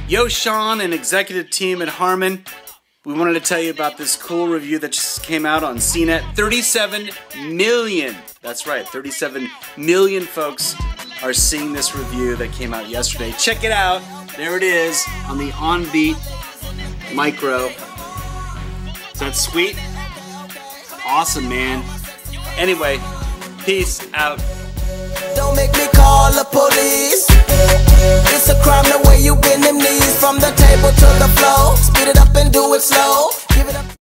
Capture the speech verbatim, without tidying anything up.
Yo, Sean and executive team at Harman. We wanted to tell you about this cool review that just came out on C net. thirty-seven million, that's right, thirty-seven million folks are seeing this review that came out yesterday. Check it out. There it is on the OnBeat Micro. Is that sweet? Awesome, man. Anyway, peace out. Don't make me call the police. It's a crime the way you bend them knees from the table to the floor. Speed it up and do it slow. Give it up.